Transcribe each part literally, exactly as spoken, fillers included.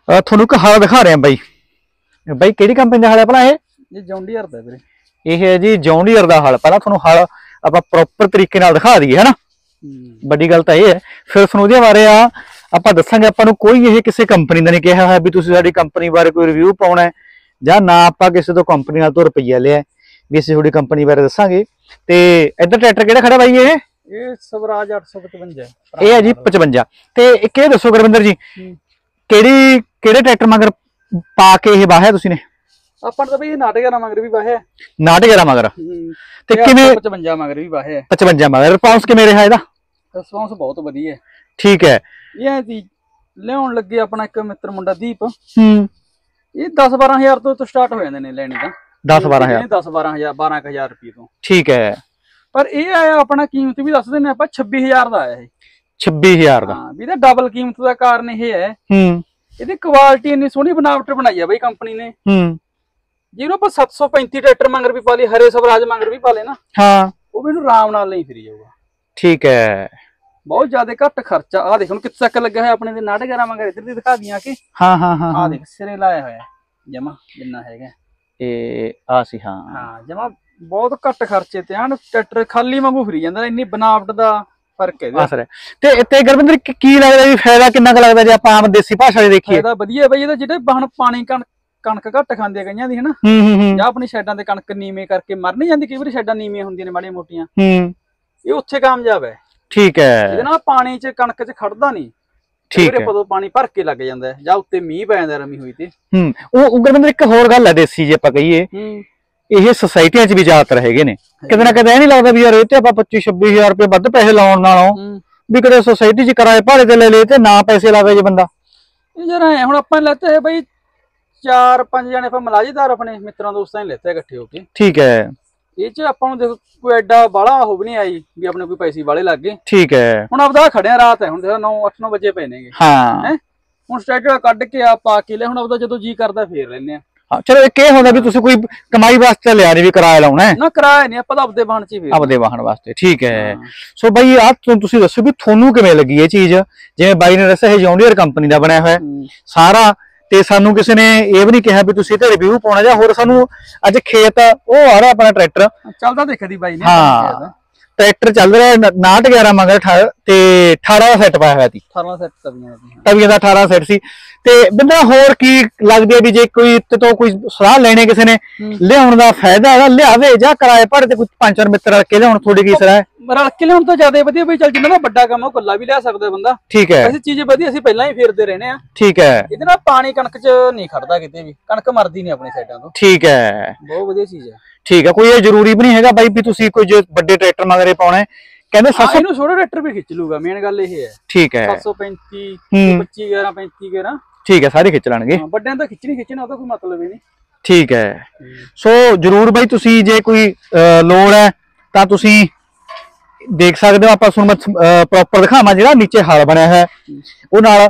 ਤੁਹਾਨੂੰ ਇੱਕ ਹਲ ਦਿਖਾ ਰਹੇ ਆ ਬਾਈ। ਬਾਈ ਕਿਹੜੀ ਕੰਪਨੀ ਦਾ ਹਲ ਹੈ ਭਲਾ? ਇਹ ਇਹ ਜੌਨ ਡੀਅਰ ਦਾ ਵੀਰੇ। ਇਹ ਹੈ ਜੀ ਜੌਨ ਡੀਅਰ ਦਾ ਹਲ। ਪਹਿਲਾਂ ਤੁਹਾਨੂੰ ਹਲ ਆਪਾਂ ਪ੍ਰੋਪਰ ਤਰੀਕੇ ਨਾਲ ਦਿਖਾ ਦਈਏ, ਹਨਾ। ਵੱਡੀ ਗੱਲ ਤਾਂ ਇਹ ਹੈ, ਫਿਰ ਤੁਹਾਨੂੰ ਉਹਦੇ ਬਾਰੇ ਆ ਆਪਾਂ ਦੱਸਾਂਗੇ। ਆਪਾਂ ਨੂੰ ਕੋਈ ਇਹ ਕਿਸੇ ਕੰਪਨੀ ਦਾ ਨਹੀਂ ਕਿਹਾ ਹੈ ਵੀ ਤੁਸੀਂ ਸਾਡੀ ਕੰਪਨੀ ਬਾਰੇ ਕੋਈ ਰਿਵਿਊ ਪਾਉਣਾ ਹੈ ਜਾਂ ਨਾ। ਆਪਾਂ ਕਿਸੇ ਤੋਂ ਕੰਪਨੀ ਨਾਲ ਤੋਂ ਰੁਪਈਆ ਲਿਆ ਵੀ ਅਸੀਂ ਤੁਹਾਡੀ ਕੰਪਨੀ ਬਾਰੇ ਦੱਸਾਂਗੇ। ਤੇ ਇੱਧਰ ਟਰੈਕਟਰ ਕਿਹੜਾ ਖੜਾ ਬਾਈ? ਇਹ ਇਹ ਸਵਰਾਜ ਅੱਠ ਸੌ ਪਚਵੰਜਾ ਇਹ ਹੈ ਜੀ ਪਚਵੰਜਾ। ਤੇ ਇੱਕ ਇਹ ਦੱਸੋ ਗੁਰਵਿੰਦਰ ਜੀ, ਕਿਹੜੀ ਕਿਹੜੇ ਟਰੈਕਟਰ ਮਗਰ ਪਾ ਕੇ ਇਹ ਵਾਹਿਆ ਤੁਸੀਂ ਨੇ? ਆਪਾਂ ਤਾਂ ਬਈ ਨਾਟਕ ਗਿਆਰਾਂ ਮਗਰ ਵੀ ਵਾਹਿਆ। ਨਾਟਕ ਗਿਆਰਾਂ ਮਗਰ ਤੇ ਕਿਵੇਂ? ਪਚਵੰਜਾ ਮਗਰ ਵੀ ਵਾਹਿਆ। ਪਚਵੰਜਾ ਮਗਰ ਰਿਸਪੌਂਸ ਕਿਵੇਂ ਰਿਹਾ ਇਹਦਾ? ਰਿਸਪੌਂਸ ਬਹੁਤ ਵਧੀਆ। ਠੀਕ ਹੈ। ਇਹ ਜੀ ਲਿਆਉਣ ਲੱਗੇ ਆਪਣਾ ਇੱਕ ਮਿੱਤਰ ਮੁੰਡਾ ਦੀਪ। ਹੂੰ ਇਹ ਦਸ ਬਾਰਾਂ ਹਜ਼ਾਰ ਤੋਂ ਸਟਾਰਟ ਹੋ ਜਾਂਦੇ ਨੇ ਲੈਣੇ ਤਾਂ। ਦਸ ਬਾਰਾਂ ਹਜ਼ਾਰ ਦਸ ਬਾਰਾਂ ਹਜ਼ਾਰ ਬਾਰਾਂ ਕੁ ਹਜ਼ਾਰ ਰੁਪਏ ਤੋਂ। ਠੀਕ ਹੈ। ਪਰ ਇਹ ਆਇਆ ਆਪਣਾ ਕੀਮਤ ਵੀ ਦੱਸ ਦਿੰਦੇ ਆਪਾਂ ਛੱਬੀ ਹਜ਼ਾਰ ਦਾ ਆਇਆ ਇਹ। ਛੱਬੀ ਹਜ਼ਾਰ ਦਾ? ਹਾਂ ਵੀ ਇਹਦਾ ਡਬਲ ਕੀਮਤ ਦਾ ਕਾਰਨ ਇਹ ਹੈ। ਹੂੰ ਇਹਦੀ ਕੁਆਲਿਟੀ ਇੰਨੀ ਸੋਹਣੀ ਬਨਾਵਟ ਬਣਾਈ ਆ ਬਈ ਕੰਪਨੀ ਨੇ। ਹੂੰ ਜਿਹਨੂੰ ਆਪਾਂ ਸੱਤ ਸੌ ਪੈਂਤੀ ਟਰੈਕਟਰ ਮਗਰ ਵੀ ਪਾ ਲਈ, ਹਰੇ ਸਵਰਾਜ ਮਗਰ ਵੀ ਪਾ ਲੈ ਨਾ। ਹਾਂ ਉਹ ਮੈਨੂੰ ਆਰਾਮ ਨਾਲ ਨਹੀਂ ਫਿਰੀ ਜਾਊਗਾ। ਠੀਕ ਹੈ। ਬਹੁਤ ਜ਼ਿਆਦਾ ਘੱਟ ਖਰਚਾ। ਆ ਦੇਖ ਹੁਣ ਕਿੱਥੇ ਤੱਕ ਲੱਗਿਆ ਹੋਇਆ ਆਪਣੇ ਦੇ ਨਾਟਕ ਗਿਆਰਾਂ ਮਗਰ। ਇੱਧਰ ਦੀ ਦਿਖਾ ਦੀਆਂ ਕਿ ਹਾਂ ਹਾਂ ਹਾਂ ਆ ਦੇਖ ਸਿਰੇ ਲਾਇਆ ਹੋਇਆ ਜਮਾ ਜਿੰਨਾ ਹੈਗਾ ਇਹ ਆ ਸੀ। ਹਾਂ ਹਾਂ ਜਮਾ ਬਹੁਤ ਘੱਟ ਖਰਚੇ ਤੇ ਆਣ ਟਰੈਕਟਰ ਖਾਲੀ ਵਾਂਗੂ ਫਿਰੀ ਜਾਂਦਾ। ਇੰਨੀ ਬਨਾਵਟ ਦਾ ਫਰਕ ਹੈ ਅਸਰ। ਤੇ ਇੱਥੇ ਗੁਰਵਿੰਦਰ ਕੀ ਲੱਗਦਾ ਜੀ ਫਾਇਦਾ ਕਿੰਨਾ ਕੁ ਲੱਗਦਾ ਜੇ ਆਪਾਂ ਆਮ ਦੇਸੀ ਭਾਸ਼ਾ ਚ ਦੇਖੀਏ? ਫਾਇਦਾ ਵਧੀਆ ਬਈ ਇਹਦਾ। ਜਿਹੜੇ ਹੁਣ ਪਾਣੀ ਕਣਕ ਘੱਟ ਖਾਂਦੇ ਆ ਕਈਆਂ ਦੀ, ਹਨਾ, ਜਾਂ ਆਪਣੀ ਸਾਈਡਾਂ ਤੇ ਕਣਕ ਨੀਵੇਂ ਕਰਕੇ ਮਰ ਨਹੀਂ ਜਾਂਦੀ। ਕਈ ਵਾਰੀ ਸਾਈਡਾਂ ਨੀਵੀਆਂ ਹੁੰਦੀਆਂ ਨੇ ਮਾੜੀਆਂ ਮੋਟੀਆਂ। ਇਹ ਉੱਥੇ ਕਾਮਯਾਬ ਹੈ। ਠੀਕ ਹੈ। ਇਹਦੇ ਨਾਲ ਪਾਣੀ ਚ ਕਣਕ ਚ ਖੜਦਾ ਨਹੀਂ। ਠੀਕ ਹੈ। ਪਦੋਂ ਪਾਣੀ ਭਰ ਕੇ ਲੱਗ ਜਾਂਦਾ ਜਾਂ ਉੱਤੇ ਮੀਂਹ ਪੈ ਜਾਂਦਾ ਰਮੀ ਹੋਈ ਤੇ। ਹੂੰ ਉਹ ਗੁਰਵਿੰਦਰ ਇੱਕ ਹੋਰ ਗੱਲ ਹੈ ਦੇਸੀ ਜੇ ਆਪਾਂ ਕਹੀਏ, ਇਹ ਸੁਸਾਇਟੀਆਂ ਚ ਵੀ ਜ਼ਿਆਦਾਤਰ ਹੈਗੇ ਨੇ। ਕਿਤੇ ਨਾ ਕਿਤੇ ਇਹ ਨਹੀਂ ਲੱਗਦਾ ਵੀ ਯਾਰ ਇਹ ਤੇ ਆਪਾਂ ਪੱਚੀ ਛੱਬੀ ਹਜ਼ਾਰ ਰੁਪਏ ਵੱਧ ਪੈਸੇ ਲਾਉਣ ਨਾਲੋਂ ਵੀ ਕਿਤੇ ਸੁਸਾਇਟੀ ਚ ਕਿਰਾਏ ਭਾੜੇ ਤੇ ਲੈ ਲਏ ਤੇ ਨਾ ਪੈਸੇ ਲਾਵੇ ਜੇ ਬੰਦਾ। ਇਹ ਜਰਾ ਹੁਣ ਆਪਾਂ ਲੈਤੇ ਹੈ ਬਈ ਚਾਰ ਪੰਜ ਜਣੇ ਆਪਾਂ ਮਲਾਜੇਦਾਰ ਆਪਣੇ ਮਿੱਤਰਾਂ ਦੋਸਤਾਂ ਨੇ ਲੈਤੇ ਇਕੱਠੇ ਹੋ ਕੇ। ਠੀਕ ਹੈ। ਇਹ ਚ ਆਪਾਂ ਨੂੰ ਦੇਖੋ ਕੋਈ ਐਡਾ ਬਾਲਾ ਉਹ ਵੀ ਨਹੀਂ ਆਈ ਵੀ ਆਪਣੇ ਕੋਈ ਪੈਸੇ ਵਾਲੇ ਲੱਗ ਗਏ। ਠੀਕ ਹੈ। ਹੁਣ ਆਪਦਾ ਖੜਿਆ ਰਾਤ ਹੈ, ਹੁਣ ਦੇਖੋ ਨੌ ਅੱਠ ਨੌ ਵਜੇ ਪਏ ਨੇਗੇ। ਹਾਂ ਹੁਣ ਸਟੈਟਰ ਕੱਢ ਕੇ ਆ ਪਾ ਕੇ ਲੈ। ਹੁਣ ਆਪਦਾ ਜਦੋਂ ਜੀ ਕਰਦਾ ਫੇਰ ਲੈਨੇ ਆ। ਹਾਂ ਚਲੋ ਇੱਕ ਇਹ ਹੁੰਦਾ ਵੀ ਤੁਸੀਂ ਕੋਈ ਕਮਾਈ ਵਾਸਤੇ ਲਿਆ ਨਹੀਂ ਵੀ ਕਿਰਾਇਆ ਲਾਉਣਾ ਹੈ ਨਾ। ਕਿਰਾਇਆ ਨਹੀਂ, ਆਪਾਂ ਤਾਂ ਆਪਦੇ ਵਾਹਨ ਚ ਹੀ ਫੇਰ ਆਪਦੇ ਵਾਹਨ ਵਾਸਤੇ। ਠੀਕ ਹੈ। ਸੋ ਬਾਈ ਆ ਤੁਸੀਂ ਦੱਸੋ ਵੀ ਤੁਹਾਨੂੰ ਕਿਵੇਂ ਲੱਗੀ ਇਹ ਚੀਜ਼? ਜਿਵੇਂ ਬਾਈ ਨੇ ਦੱਸਿਆ ਇਹ ਜੌਨ ਡੀਅਰ ਕੰਪਨੀ ਦਾ ਬਣਿਆ ਹੋਇਆ ਸਾਰਾ, ਤੇ ਸਾਨੂੰ ਕਿਸੇ ਨੇ ਇਹ ਵੀ ਨਹੀਂ ਕਿਹਾ ਵੀ ਤੁਸੀਂ ਇਹਦਾ ਰਿਵਿਊ ਪਾਉਣਾ ਜਾਂ ਹੋਰ। ਸਾਨੂੰ ਅੱਜ ਖੇਤ ਉਹ ਆ ਰਿਹਾ ਆਪਣਾ ਟਰੈਕਟਰ ਚੱਲਦਾ ਦੇਖਦੀ ਬਾਈ ਨੇ। ਹਾਂ ਟਰੈਕਟਰ ਚੱਲ ਰਿਹਾ ਨਾਟ ਗਿਆਰਾਂ ਮਗਰ ਤੇ ਅਠਾਰਾਂ ਦਾ ਸੈੱਟ ਪਾਇਆ ਹੋਇਆ ਸੀ। ਅਠਾਰਾਂ ਸੈੱਟ ਤਵੀਆਂ ਦਾ ਅਠਾਰਾਂ ਸੈੱਟ ਸੀ। ਤੇ ਬੰਦਾ ਹੋਰ ਕੀ ਲੱਗਦੀ ਹੈ ਵੀ ਜੇ ਕੋਈ ਤੋਂ ਕੋਈ ਸਲਾਹ ਲੈਣੇ ਕਿਸੇ ਨੇ ਲਿਆਉਣ ਦਾ ਫਾਇਦਾ ਹੈਗਾ ਲਿਆਵੇ ਜਾਂ ਕਿਰਾਏ ਭਾੜੇ ਤੇ ਕੋਈ ਪੰਜ ਚਾਰ ਮਿੱਤਰ ਰਲ ਕੇ ਲਿਆਉਣ? ਤੁਹਾਡੀ ਕੀ ਸਲਾਹ ਹੈ? ਰਲ ਕੇ ਲਿਆਉਣ ਤਾਂ ਜ਼ਿਆਦਾ ਵਧੀਆ ਬਈ। ਚੱਲ ਜਿੰਨਾ ਦਾ ਵੱਡਾ ਕੰਮ ਉਹ ਇਕੱਲਾ ਵੀ ਲਿਆ ਸਕਦਾ ਬੰਦਾ। ਠੀਕ ਹੈ। ਅਸੀਂ ਚੀਜ਼ ਵਧੀਆ ਅਸੀਂ ਪਹਿਲਾਂ ਹੀ ਫੇਰਦੇ ਰਹਿੰਦੇ ਆ। ਠੀਕ ਹੈ। ਇਹਦੇ ਨਾਲ ਪਾਣੀ ਕਣਕ ਚ ਨਹੀਂ ਖੜਦਾ ਕਿਤੇ ਵੀ, ਕਣਕ ਮਰਦੀ ਨਹੀਂ ਆਪਣੀ ਸਾਈਡਾਂ ਤੋਂ। ਠੀਕ ਹੈ। ਬਹੁਤ ਵਧੀਆ ਚੀਜ਼ ਹੈ। ਠੀਕ ਹੈ। ਕੋਈ ਇਹ ਜ਼ਰੂਰੀ ਵੀ ਨਹੀਂ ਹੈਗਾ ਬਾਈ ਵੀ ਤੁਸੀਂ ਕੋਈ ਵੱਡੇ ਟਰੈਕਟਰ ਮਗਰੇ ਪਾਉਣਾ। ਕਹਿੰਦੇ ਸੱਤ ਸੌ ਇਹਨੂੰ ਛੋਟਾ ਟਰੈਕਟਰ ਵੀ ਖਿੱਚ ਲੂਗਾ। ਮੇਨ ਗੱਲ ਇਹ ਹੈ। ਠੀਕ ਹੈ। ਸੱਤ ਸੌ ਪੈਂਤੀ ਪੱਚੀ ਗਿਆਰਾਂ ਪੈਂਤੀ ਗਿਆਰਾਂ ਠੀਕ ਹੈ ਸਾਰੇ ਖਿੱਚ ਲੈਣਗੇ। ਵੱਡਿਆਂ ਦਾ ਖਿੱਚਣੀ ਖਿੱਚਣਾ ਉਹਦਾ ਕੋਈ ਮਤਲਬ ਹੀ ਨਹੀਂ। ਠੀਕ ਹੈ। ਸੋ ਜਰੂਰ ਬਾਈ ਤੁਸੀਂ ਜੇ ਕੋਈ ਲੋੜ ਹੈ ਤਾਂ ਤੁਸੀਂ ਦੇਖ ਸਕਦੇ ਹੋ। ਆਪਾਂ ਤੁਹਾਨੂੰ ਪ੍ਰੋਪਰ ਦਿਖਾਵਾਂ ਜਿਹੜਾ ਨੀਚੇ ਹਲ ਬਣਿਆ ਹੈ ਉਹ ਨਾਲ,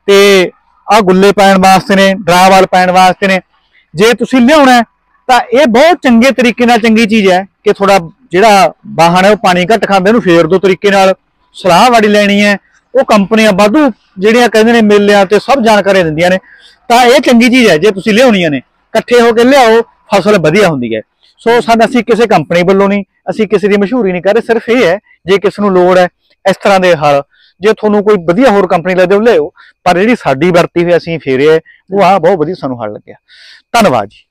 ਤੇ ਆਹ ਗੁੱਲੇ ਪੈਣ ਵਾਸਤੇ ਨੇ, ਡਰਾਵਾਲ ਪੈਣ ਵਾਸਤੇ ਨੇ। ਜੇ ਤੁਸੀਂ ਲਿਆਉਣਾ ਤਾਂ ਇਹ ਬਹੁਤ ਚੰਗੇ ਤਰੀਕੇ ਨਾਲ ਚੰਗੀ ਚੀਜ਼ ਹੈ ਕਿ ਥੋੜਾ ਜਿਹੜਾ ਵਾਹਨ ਹੈ ਉਹ ਪਾਣੀ ਘੱਟ ਖਾਂਦਾ, ਇਹਨੂੰ ਫੇਰ ਦੋ ਤਰੀਕੇ ਨਾਲ ਸਲਾਹ ਵਾੜੀ ਲੈਣੀ ਹੈ। ਉਹ ਕੰਪਨੀਆਂ ਵਾਧੂ ਜਿਹੜੀਆਂ ਕਹਿੰਦੇ ਨੇ ਮੇਲਿਆਂ ਤੇ ਸਭ ਜਾਣਕਾਰੀ ਦਿੰਦੀਆਂ ਨੇ। ਤਾਂ ਇਹ ਚੰਗੀ ਚੀਜ਼ ਹੈ ਜੇ ਤੁਸੀਂ ਲਿਆਉਣੀਆਂ ਨੇ, ਇਕੱਠੇ ਹੋ ਕੇ ਲਿਆਓ, ਫਸਲ ਵਧੀਆ ਹੁੰਦੀ ਹੈ। ਸੋ ਸਾਡਾ ਅਸੀਂ ਕਿਸੇ ਕੰਪਨੀ ਵੱਲੋਂ ਨਹੀਂ, ਅਸੀਂ ਕਿਸੇ ਦੀ ਮਸ਼ਹੂਰੀ ਨਹੀਂ ਕਰ ਰਹੇ। ਸਿਰਫ ਇਹ ਹੈ ਜੇ ਕਿਸੇ ਨੂੰ ਲੋੜ ਹੈ ਇਸ ਤਰ੍ਹਾਂ ਦੇ ਹਲ, ਜੇ ਤੁਹਾਨੂੰ ਕੋਈ ਵਧੀਆ ਹੋਰ ਕੰਪਨੀ ਲੱਗਦੇ ਉਹ ਲਿਆਓ। ਪਰ ਜਿਹੜੀ ਸਾਡੀ ਵਰਤੀ ਹੋਈ ਅਸੀਂ ਫੇਰੇ ਉਹ ਆ ਬਹੁਤ ਵਧੀਆ ਸਾਨੂੰ ਹਲ ਲੱਗਿਆ। ਧੰਨਵਾਦ ਜੀ।